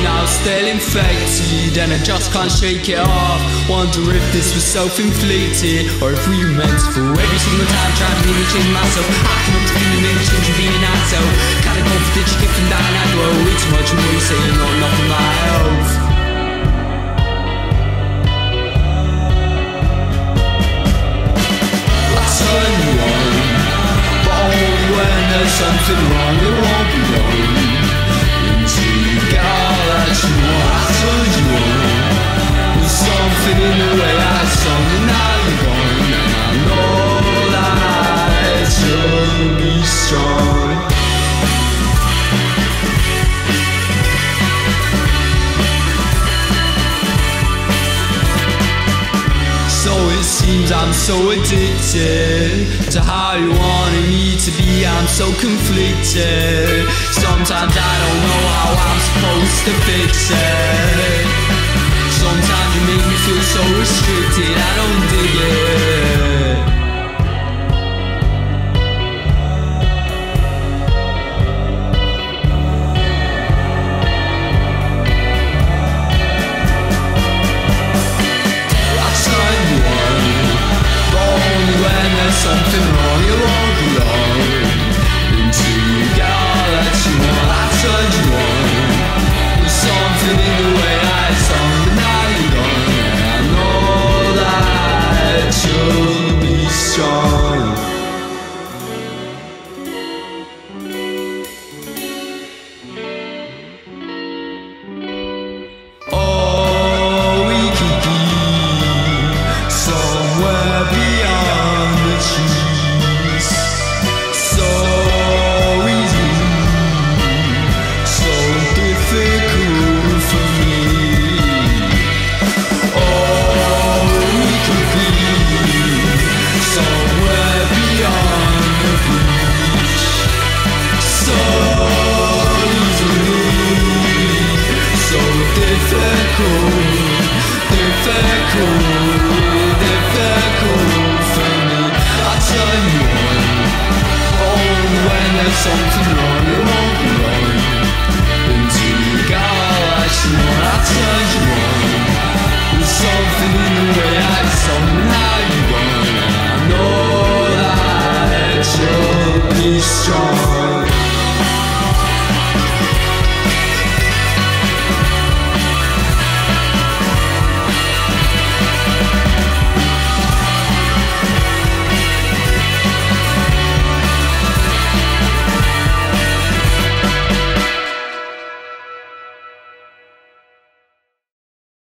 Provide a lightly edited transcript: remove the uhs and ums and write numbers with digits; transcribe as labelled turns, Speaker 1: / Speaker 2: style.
Speaker 1: now still infected, and I just can't shake it off. Wonder if this was self-inflicted, or if we were meant to fool every single time trying to really change myself. Acting up to feeling maybe changing being an asshole. Kinda confident you get from down and well, way too much more you say you're not enough for my health. I turn you on, but only when there's something wrong. It won't be long until you get all that you want. I turned you on, there's something in the way I sung, and now you're gone, and I know that you'll be strong. So it seems I'm so addicted to how you wanted me to be. I'm so conflicted. Sometimes I don't know how I'm supposed to fix it. Sometimes you make me feel so restricted. I don't dig it. Something wrong, you won't be long until you get all that you want. I turned you on, there's something in the way I sung, but now you're gone, and I know that you'll be strong. Oh, we could be somewhere beyond the trees, so easy, so difficult for me. Oh, we could be somewhere beyond the beach, so easily, so difficult for me. I turn you on, oh, when there's something wrong.